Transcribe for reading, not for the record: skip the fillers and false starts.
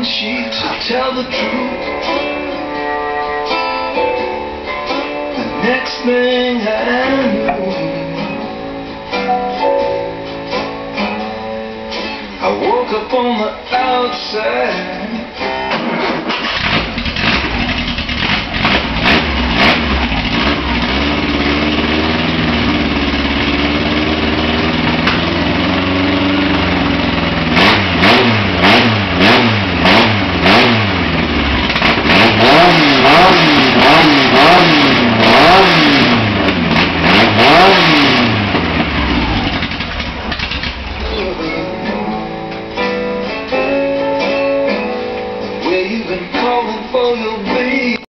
one sheet to tell the truth. The next thing I knew, I woke up on the outside